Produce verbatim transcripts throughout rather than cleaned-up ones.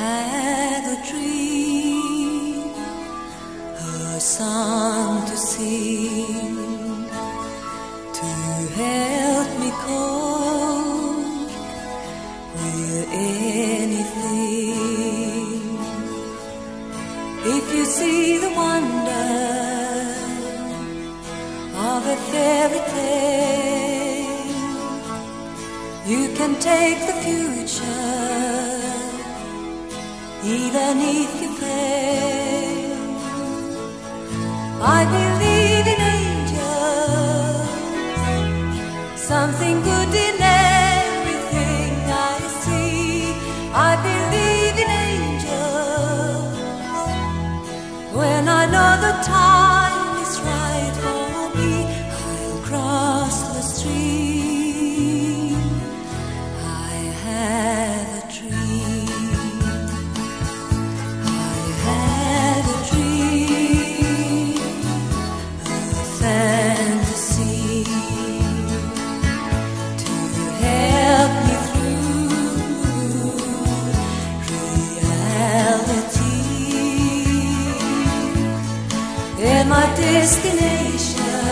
had a dream, a song to sing, to help me cope with anything. If you see the wonder of a fairy tale, you can take the future, even if you fail. I believe in angels, something good in everything I see. I believe in angels, when I know the time is right for me. I'll cross the stream. I have a dream. I have a dream, a fantasy, to help me through reality. And my destination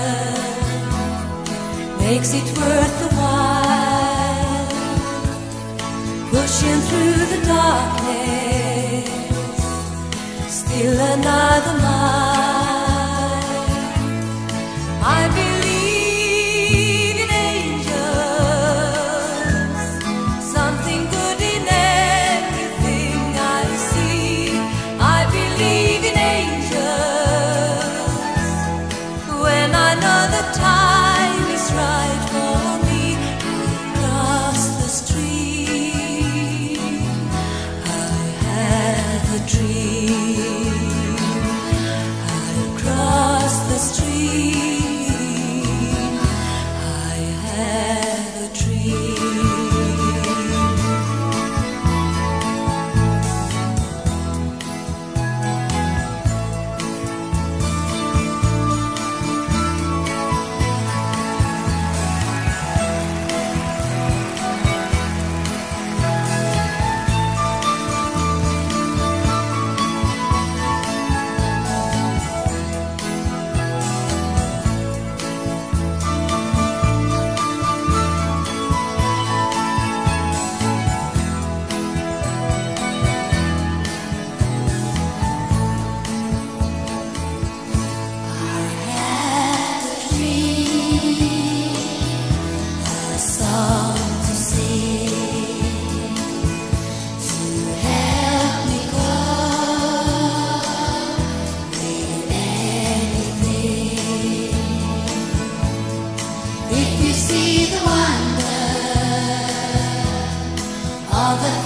makes it worth the while, pushing through the darkness, still another mile. I believe in angels, something good in everything I see. I believe in angels, when I know the time is right for me. I'll cross the stream. I have a dream. I'll cross the stream. I have a dream. All the